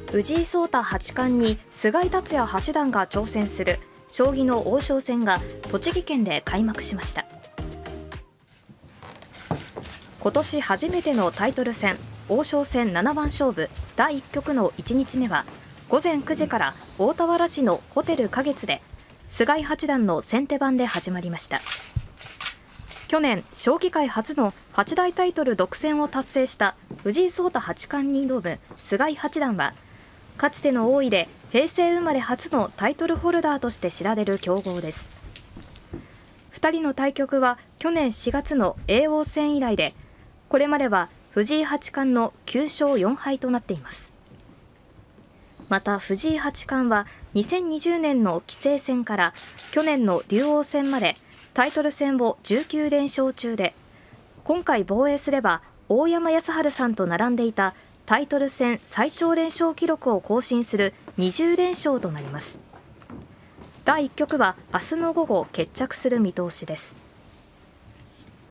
藤井聡太八冠に菅井竜也八段が挑戦する将棋の王将戦が栃木県で開幕しました。今年初めてのタイトル戦王将戦七番勝負第1局の1日目は午前9時から大田原市のホテル花月で菅井八段の先手番で始まりました。去年将棋界初の八大タイトル独占を達成した藤井聡太八冠に挑む菅井八段はかつての王位で平成生まれ初のタイトルホルダーとして知られる強豪です。2人の対局は去年4月の叡王戦以来で、これまでは藤井八冠の9勝4敗となっています。また藤井八冠は2020年の棋聖戦から去年の竜王戦までタイトル戦を19連勝中で、今回防衛すれば大山康晴さんと並んでいたタイトル戦最長連勝記録を更新する20連勝となります。第1局は明日の午後決着する見通しです。